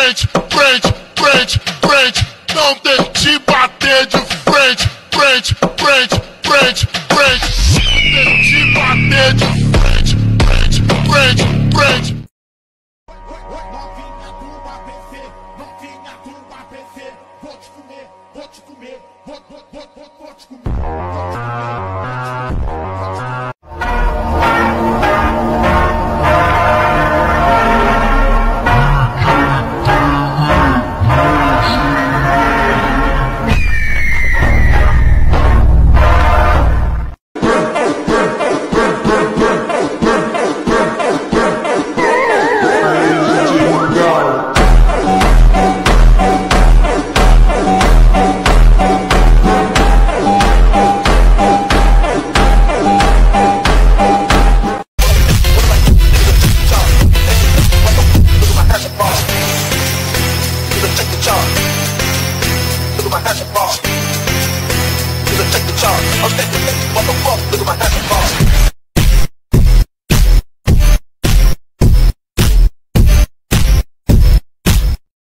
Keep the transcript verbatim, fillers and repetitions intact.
frente, frente, frente, frente. Não deixe bater de frente, frente, frente, frente, frente. Não deixe bater de frente, frente, frente, frente. Novinha do A B C, novinha do A B C, vou te comer, vou te comer, vou, vou, vou, vou, vou te comer, vou te comer. Check the chart. I'm